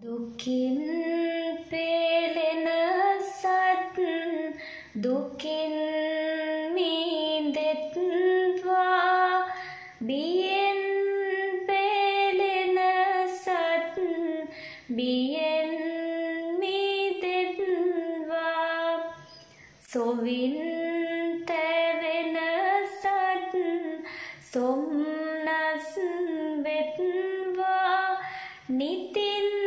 දුකින් පෙළෙන සත් දුකින් මිදෙත්වා බියෙන් පෙළෙන සත් බියෙන් මිදෙත්වා සොවින් තැවෙන සත් සොම්නස් වෙත්වා නිතින්